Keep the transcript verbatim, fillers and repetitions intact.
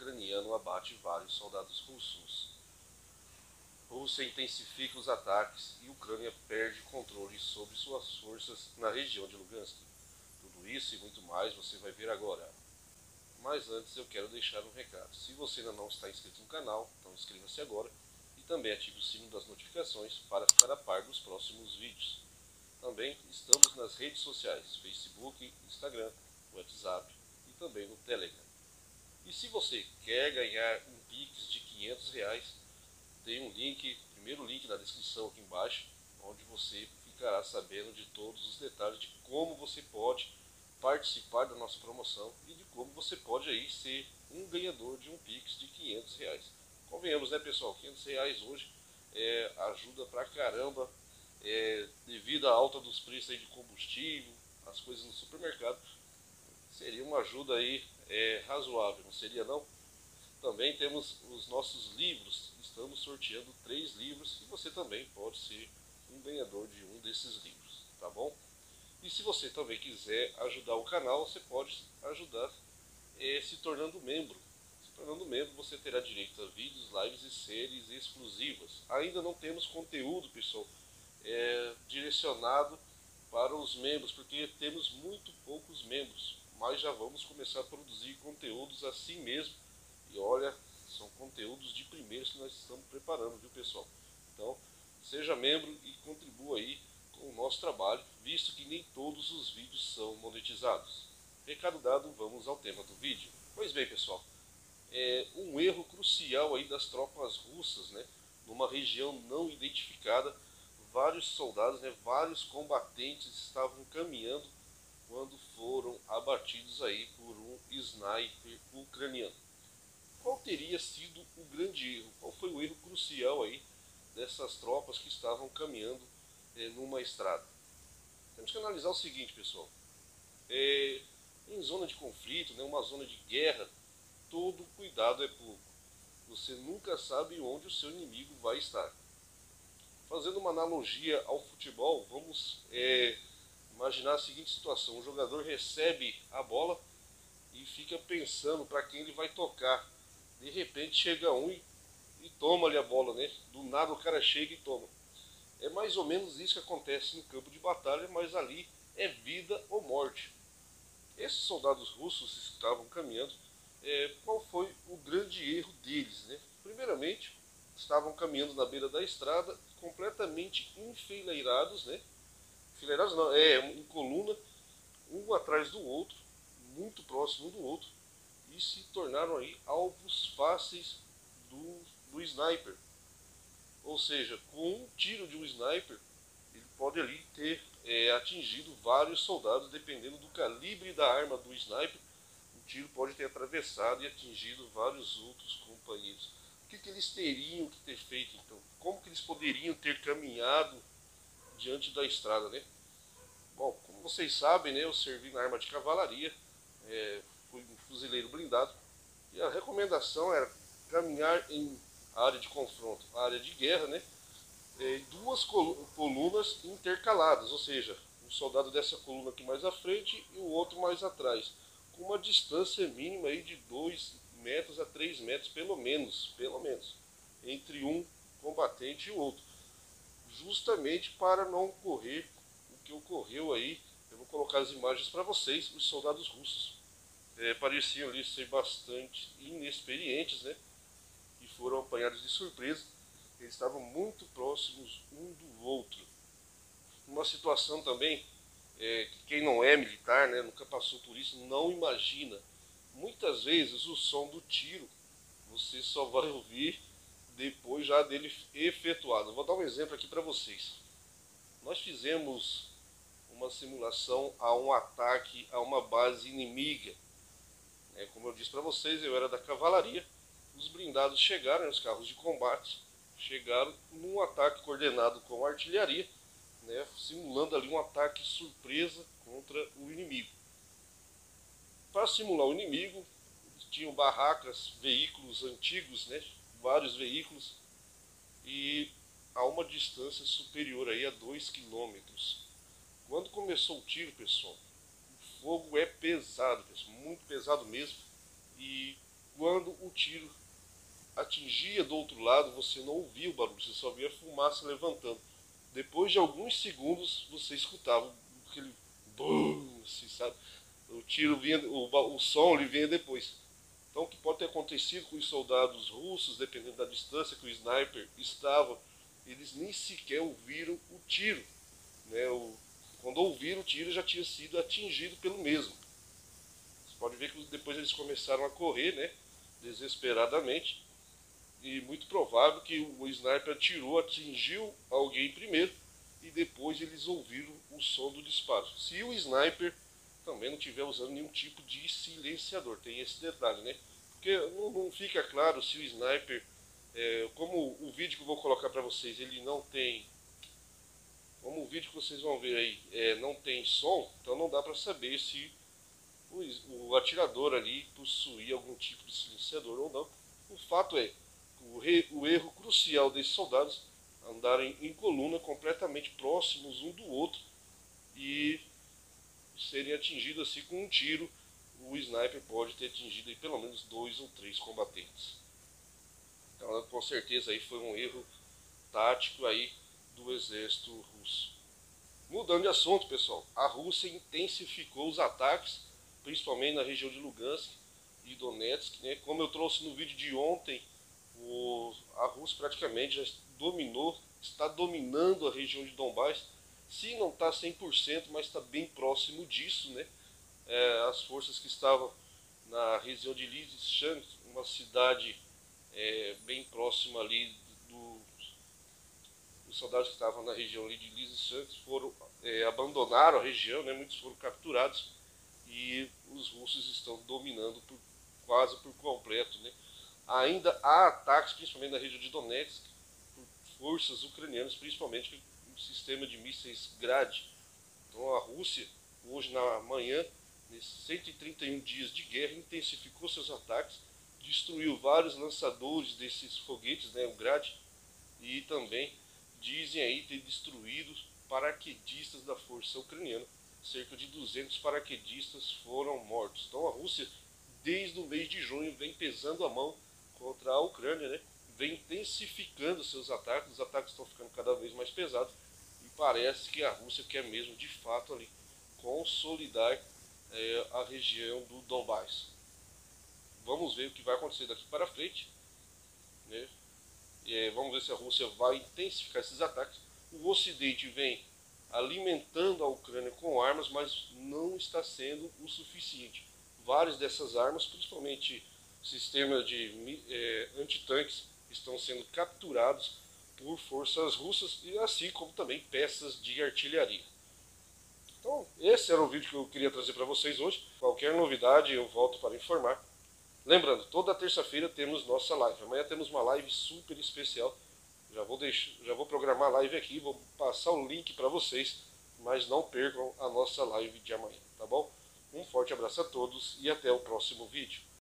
ucraniano abate vários soldados russos. Rússia intensifica os ataques e Ucrânia perde controle sobre suas forças na região de Lugansk. Tudo isso e muito mais você vai ver agora. Mas antes eu quero deixar um recado. Se você ainda não está inscrito no canal, então inscreva-se agora e também ative o sino das notificações para ficar a par dos próximos vídeos. Também estamos nas redes sociais, Facebook, Instagram, WhatsApp e também no Telegram. E se você quer ganhar um Pix de quinhentos reais, tem um link, primeiro link na descrição aqui embaixo, onde você ficará sabendo de todos os detalhes de como você pode participar da nossa promoção e de como você pode aí ser um ganhador de um Pix de quinhentos reais. Convenhamos, né, pessoal, quinhentos reais hoje é, ajuda pra caramba, é, devido à alta dos preços aí de combustível, as coisas no supermercado, seria uma ajuda aí é, razoável, não seria não? Também temos os nossos livros, estamos sorteando três livros e você também pode ser um ganhador de um desses livros, tá bom? E se você também quiser ajudar o canal, você pode ajudar é, se tornando membro. Se tornando membro, você terá direito a vídeos, lives e séries exclusivas. Ainda não temos conteúdo, pessoal, é, direcionado para os membros, porque temos muito poucos membros, mas já vamos começar a produzir conteúdos assim mesmo. E olha, são conteúdos de primeiros que nós estamos preparando, viu, pessoal? Então, seja membro e contribua aí com o nosso trabalho, visto que nem todos os vídeos são monetizados. Recado dado, vamos ao tema do vídeo. Pois bem, pessoal, é um erro crucial aí das tropas russas, né? Numa região não identificada, vários soldados, né, vários combatentes estavam caminhando quando foram abatidos aí por um sniper ucraniano. Qual teria sido o grande erro? Qual foi o erro crucial aí dessas tropas que estavam caminhando é, numa estrada? Temos que analisar o seguinte, pessoal. É, em zona de conflito, né, uma zona de guerra, todo cuidado é pouco. Você nunca sabe onde o seu inimigo vai estar. Fazendo uma analogia ao futebol, vamos é, imaginar a seguinte situação. O jogador recebe a bola e fica pensando para quem ele vai tocar. De repente chega um e, e toma ali a bola, né? Do nada o cara chega e toma. É mais ou menos isso que acontece no campo de batalha, mas ali é vida ou morte. Esses soldados russos estavam caminhando. É, qual foi o grande erro deles, né? Primeiramente, estavam caminhando na beira da estrada, completamente enfileirados, né? Enfileirados não, é em coluna, um atrás do outro, muito próximo um do outro, e se tornaram aí alvos fáceis do, do sniper. Ou seja, com um tiro de um sniper, ele pode ali ter é, atingido vários soldados, dependendo do calibre da arma do sniper, o tiro pode ter atravessado e atingido vários outros companheiros. O que, que eles teriam que ter feito então? Como que eles poderiam ter caminhado diante da estrada, né? Bom, como vocês sabem, né, eu servi na arma de cavalaria, é, fui um fuzileiro blindado, e a recomendação era caminhar em área de confronto, área de guerra, né, é, duas colunas intercaladas, ou seja, um soldado dessa coluna aqui mais à frente e o outro mais atrás, com uma distância mínima aí de dois metros a três metros, pelo menos, pelo menos, entre um combatente e o outro, justamente para não ocorrer o que ocorreu aí. Eu vou colocar as imagens para vocês. Os soldados russos é, pareciam ali ser bastante inexperientes, né? E foram apanhados de surpresa. Eles estavam muito próximos um do outro. Uma situação também é, que quem não é militar, né, nunca passou por isso, não imagina. Muitas vezes o som do tiro você só vai ouvir depois já dele efetuado. Eu vou dar um exemplo aqui para vocês. Nós fizemos uma simulação a um ataque a uma base inimiga. É, como eu disse para vocês, eu era da cavalaria. Os blindados chegaram, os carros de combate chegaram num ataque coordenado com artilharia, né, simulando ali um ataque surpresa contra o inimigo. Para simular o inimigo, tinham barracas, veículos antigos, né, vários veículos, e a uma distância superior aí a dois quilômetros. Quando começou o tiro, pessoal, o fogo é pesado, pessoal, muito pesado mesmo, e quando o tiro atingia do outro lado, você não ouvia o barulho, você só via a fumaça levantando. Depois de alguns segundos, você escutava aquele boom, assim, sabe? O tiro vinha, o, o som ele vinha depois. Então, o que pode ter acontecido com os soldados russos, dependendo da distância que o sniper estava, eles nem sequer ouviram o tiro, né? O, quando ouviram o tiro, já tinha sido atingido pelo mesmo. Você pode ver que depois eles começaram a correr, né? Desesperadamente. E muito provável que o sniper atirou, atingiu alguém primeiro e depois eles ouviram o som do disparo. Se o sniper também não estiver usando nenhum tipo de silenciador, tem esse detalhe, né? Porque não, não fica claro se o sniper, é, como o vídeo que eu vou colocar para vocês, ele não tem, como o vídeo que vocês vão ver aí, é, não tem som, então não dá para saber se o, o atirador ali possuía algum tipo de silenciador ou não. O fato é O, re, o erro crucial desses soldados andarem em coluna completamente próximos um do outro e serem atingidos assim com um tiro. O sniper pode ter atingido aí pelo menos dois ou três combatentes. Então, com certeza aí foi um erro tático aí do exército russo. Mudando de assunto, pessoal, a Rússia intensificou os ataques, principalmente na região de Lugansk e Donetsk, né? Como eu trouxe no vídeo de ontem, O, a Rússia praticamente já dominou, está dominando a região de Donbás. Se não está cem por cento, mas está bem próximo disso, né? É, as forças que estavam na região de Lysychansk, uma cidade é, bem próxima ali do, os soldados que estavam na região ali de Lysychansk foram é, abandonaram a região, né? Muitos foram capturados e os russos estão dominando por, quase por completo, né? Ainda há ataques, principalmente na região de Donetsk, por forças ucranianas, principalmente o sistema de mísseis Grad. Então a Rússia, hoje na manhã, nesses cento e trinta e um dias de guerra, intensificou seus ataques, destruiu vários lançadores desses foguetes, né, o Grad, e também dizem aí ter destruído paraquedistas da força ucraniana. Cerca de duzentos paraquedistas foram mortos. Então a Rússia, desde o mês de junho, vem pesando a mão contra a Ucrânia, né? Vem intensificando seus ataques, os ataques estão ficando cada vez mais pesados e parece que a Rússia quer mesmo, de fato, ali consolidar é, a região do Donbás. Vamos ver o que vai acontecer daqui para frente, né? É, vamos ver se a Rússia vai intensificar esses ataques. O Ocidente vem alimentando a Ucrânia com armas, mas não está sendo o suficiente. Várias dessas armas, principalmente sistemas de é, antitanques, estão sendo capturados por forças russas, e assim como também peças de artilharia. Então, esse era o vídeo que eu queria trazer para vocês hoje. Qualquer novidade eu volto para informar. Lembrando, toda terça-feira temos nossa live. Amanhã temos uma live super especial. Já vou, deixar, já vou programar a live aqui, vou passar o link para vocês, mas não percam a nossa live de amanhã, tá bom? Um forte abraço a todos e até o próximo vídeo.